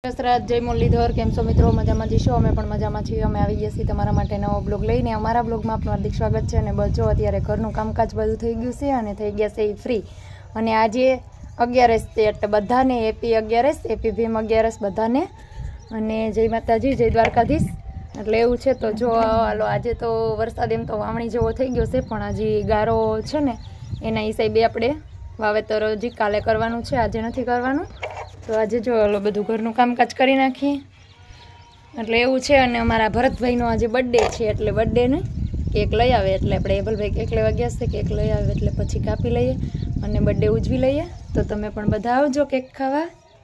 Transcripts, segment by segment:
जय मुरलीधर केम छो मित्रों मजामां छो अमे पण मजामां छीए। अमे આવી ગયા છીએ તમારા માટે નવો બ્લોગ લઈને। અમારા બ્લોગમાં આપનું હાર્દિક સ્વાગત છે। અને બજો અત્યારે ઘરનું કામકાજ બધું થઈ ગયું છે અને થઈ ગયા છે ફ્રી। અને આજે 11 છે એટલે બધાને હેપી 11 હેપી ભીમ 11 બધાને। અને જય માતાજી જય દ્વારકાધીશ। એટલે એવું છે તો જો હાલો આજે તો વરસાદ એમ તો વાવણી જેવો થઈ ગયો છે પણ હજી ગારો છે ને એના હિસાબે આપણે વાવેતર હજી કાલે કરવાનું છે, આજે નથી કરવાનું। तो आज जो हलो बधु घरनु कामकाज करी नाखी एटले एवुं छे। अने अमारा भरतभाईनो आज बर्थडे छे एटले बर्थडे ने केक लई आवे एटले आपणे एबलभाई केक लेवा गया छे। केक लई आवे एटले पछी कापी लईए अने बर्थडे उजवी लईए। तो तमे पण बधा आवजो केक खावा।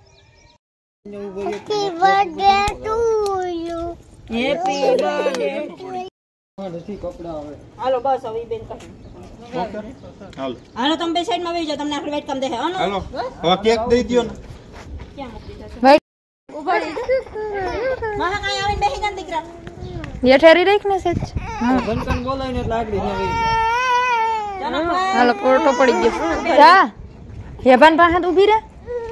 Happy birthday to you, happy birthday. નથી કપડા આવે હાલો બસ હવે બેન કહે હાલો હાલો તમે બે સાઈડ માં બેસી જાઓ, તમને આખરી વાઈટ કામ દે હાલો હાલો હવે કેક દઈ દયો ને ક્યાં મૂકી દેશો ભાઈ ઉભરી માહા કાઈ આવીને બેસી ગયા દીકરા ये ठहरी रख ने सच। हां ઘનકન બોલાઈને એટલે આગળ ન વઈ हालो फोटो पड़ी गयो जा हेबान पाहत ऊभी रे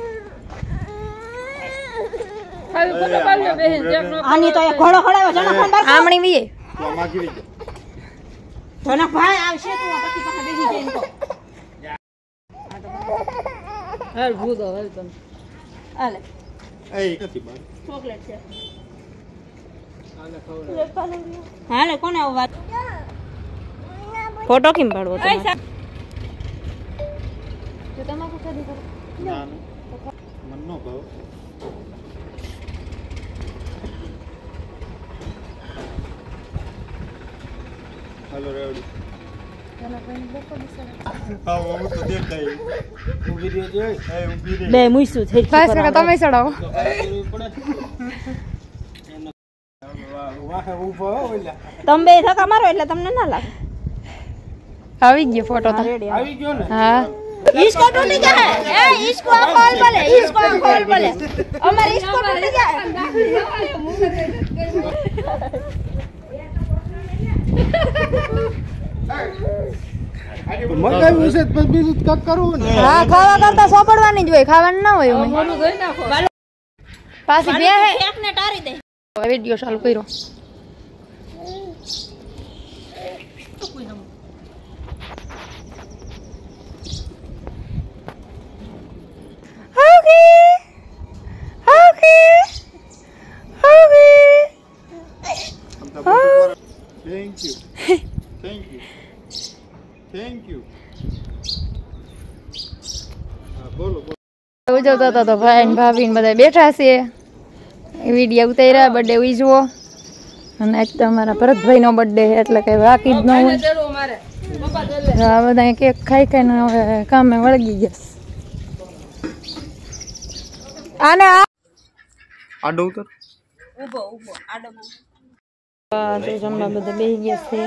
खाली फोटो पाल्यो बहन जेम આની તો એક ઘોડો ખડાવ્યો જણા ફોન બાર आमणी वीए તો માગી લઈ જણા ભાઈ આવશે તો પછી પાછા બેસી જઈને કો हाल भूदो हाल तम હાલે એ નથી બાર ચોકલેટ છે આને ખવડાવ હાલે કોને આવ વાત ફોટો કેમ પાડવો તમે तो तमाकू कदी कर ના મન નો ભાવ હાલો રેવડી जना कोई देखो दिसरा હા હું તો દેખાય ઊભી રહી જોઈ એ ઊભી રહી બે મુઈસુ થઈ बस का तमे चढ़ाओ વાહ ઊભો ઓલા તમે બે ધક્કા મારો એટલે તમને ના લાગે આવી ગયો फोटो तो રેડી આવી ગયો ને हां इसको टूट गया है ए इसको कॉल बोले इसको कॉल बोले हमारे इसको टूट गया है મગાવ્યું છે તો બીજું કાક કરવું ને हां खावा करता सोपड़वानी ज होय खाવાનું ना होय ओमे पासी બે હે एक ने टारी दे वीडियो चालू करो thank you thank you thank you હા બોલો ઉજવતા હતા તો ભાઈ ને ભાભી ને બધા બેઠા છે વિડીયો ઉતાર્યા બર્થડે ઉજવો। અને આજ તો અમારા ભરતભાઈ નો બર્થડે એટલે કઈ બાકી જ ન હોય। આ બધા કેક ખાઈ ખાઈને હવે કામે વળગી ગયા। આને આડો ઉતર ઊભો ઊભો આડો તો જમવા બધા બેસી ગયા છે।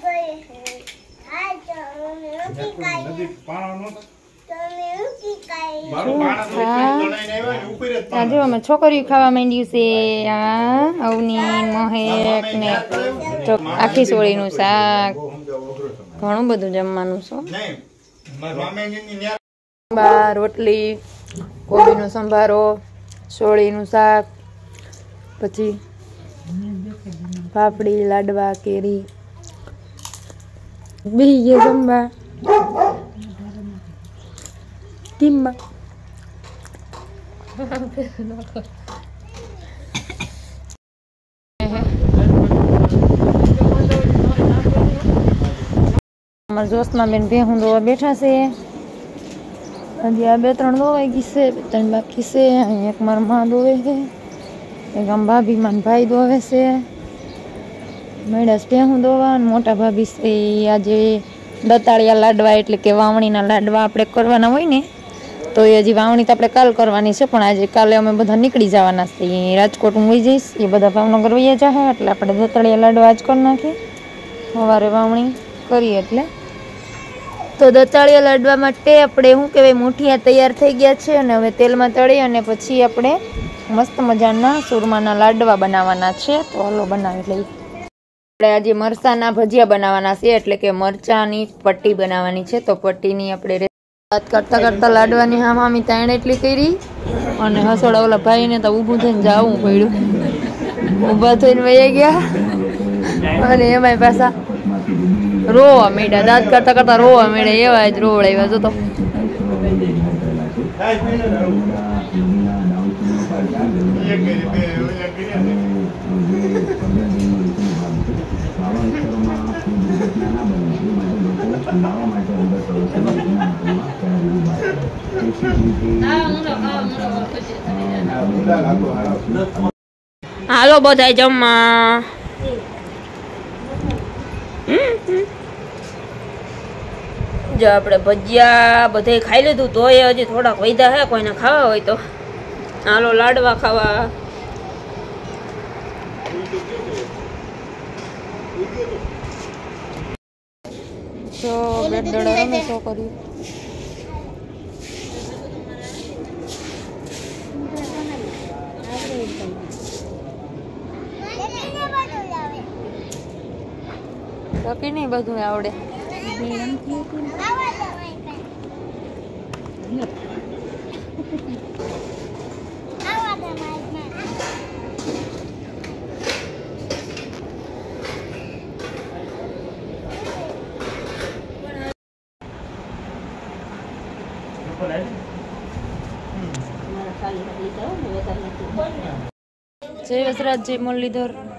જો અમે છોકરીઓ ખાવા માંડ્યું છે। આ અવની મહેક ને આખી સોળીનું શાક ઘણું બધું જમવાનું છે। રોટલી કોબીનો સંભારો સોળીનું શાક પછી પાપડી લાડવા કેરી બેસી ગયા જમવા ટીમમાં। અમારા જોશમાં બેન ભેહું દોવા બેઠા છે। હજી આ 2-3 દોવાઈ ગઈ છે, 2-3 બાકી છે। અહીં એક મારા માં દોવે છે, એક આમ ભાભી માં ભાઈ દોવે છે। મેળાસ ભેહું દોવા અને મોટા ભાભી છે આજે દતાળિયા લાડવા એટલે કે વાવણીના લાડવા આપણે કરવાના હોય ને તો એ હજી વાવણી તો આપણે કાલ કરવાની છે પણ આજે કાલે અમે બધા નીકળી જવાના છીએ। રાજકોટ હું વહી જઈશ, એ બધા ભાવનગર વહી જાય એટલે આપણે દતાળિયા લાડવા આજ કરી નાખીએ સવારે વાવણી કરીએ એટલે। તો દતાળિયા લાડવા માટે આપણે શું કહેવાય મુઠિયા તૈયાર થઈ ગયા છે અને હવે તેલમાં તળી અને પછી આપણે મસ્ત મજાના સુરમાના લાડવા બનાવવાના છે। તો હાલો બનાવી લઈએ। આપણે આજે મરચાના ભજીયા બનાવવાના છે એટલે કે મરચાની પટ્ટી બનાવવાની છે। તો પટ્ટીની આપણે વાત કરતા કરતા લાડવાની હામી તાણ એટલી કરી અને હસોડા ઓલા ભાઈ ને તો ઊભું થઈને જાવું પડ્યું. ઊભા થઈને વહી ગયા અને એમાંય પાછા રોવા માંડ્યા. દાંત કરતા કરતા રોવા માંડ્યા. એવા જ રોવડાવ્યા. જો તો હાલો બધા જમવા. જો આપણે ભજીયા બધે ખાઈ લીધું તોય હજી થોડાક વૈધા હે. કોઈને ખાવા હોય તો હાલો લાડવા ખાવા. તો બ્રેડ દડા રમે શું કર્યું. બાકી નહીં બધું આવડે. જય વસરાજ, જય મુરલીધર.